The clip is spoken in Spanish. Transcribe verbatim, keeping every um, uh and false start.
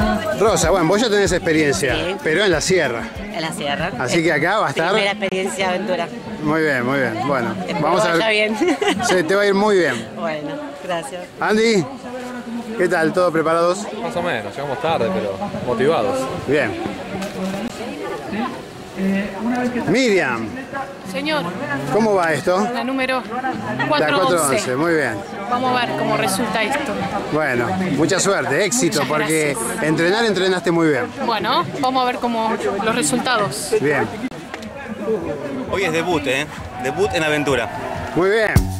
Rosa, bueno, vos ya tenés experiencia, Sí. pero en la sierra. En la sierra. Así que acá va a estar. Primera experiencia de aventura. Muy bien, muy bien. Bueno, Espero vamos a vaya ver. bien. Sí, te va a ir muy bien. Bueno, gracias. Andy, ¿qué tal? ¿Todo preparados? Más o menos, llegamos tarde, pero motivados. Bien. Miriam, Señor, ¿cómo va esto? la número La cuatro cuatro once. once, muy bien. Vamos a ver cómo resulta esto. Bueno, mucha suerte, éxito, Muchas porque gracias. entrenar, entrenaste muy bien. Bueno, vamos a ver cómo los resultados. Bien, Hoy es debut, ¿eh? Debut en aventura. muy bien.